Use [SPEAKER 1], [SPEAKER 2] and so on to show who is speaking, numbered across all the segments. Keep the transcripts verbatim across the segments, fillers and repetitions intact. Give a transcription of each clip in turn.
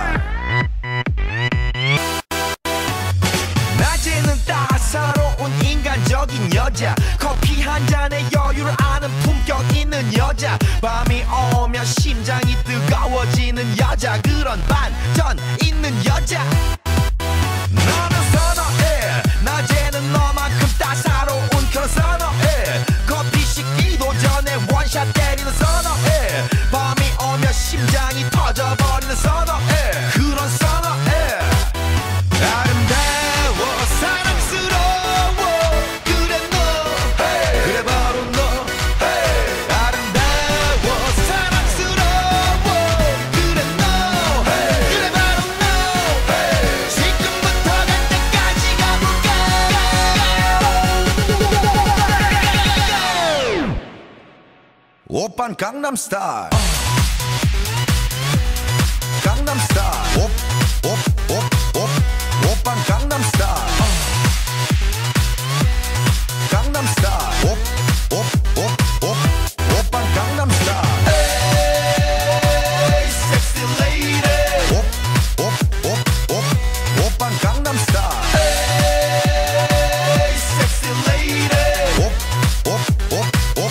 [SPEAKER 1] 낮에는 따사로운 인간적인 여자, 커피 한 잔에 여유를 아는 품격 있는 여자, 밤이 오면 심장이 뜨거워지는 여자, 그런 반전 있는 여자. 너는 선호해, 낮에는 너만큼 따사로운 그런 선호해, 커피 식기도 전에 원샷 때리는 선호해, 밤이 오면 심장이 터져버리는 선호해, 그런 선호해. 아름다워 사랑스러워 그래 너, hey. 그래 바로 너, hey. 아름다워 사랑스러워 그래 너, hey. 그래 바로 너, hey. 지금부터 갈 때까지 가볼까. 오빤 강남스타일, 강남스타일, 옵옵옵옵 오빤 강남스타일, 강남스타일, 옵옵옵옵 오빤 강남스타일. 에이 섹시 레이디, 옵옵옵옵 오빤 강남스타일. 에이 섹시 레이디, 옵옵옵옵.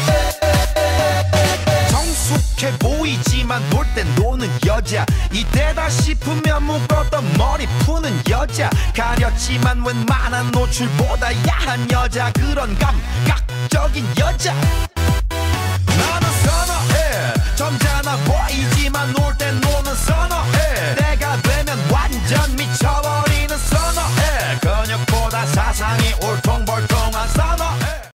[SPEAKER 1] 성숙해 보이지만 놀 땐 노는 여자, 이때다 싶으면 묶었던 머리 푸는 여자, 가렸지만 웬만한 노출보다 야한 여자, 그런 감각적인 여자. 나는 선호해, 점잖아 보이지만 놀 땐 노는 선호해, 내가 되면 완전 미쳐버리는 선호해, 근육보다 사상이 울퉁불퉁한 선호해.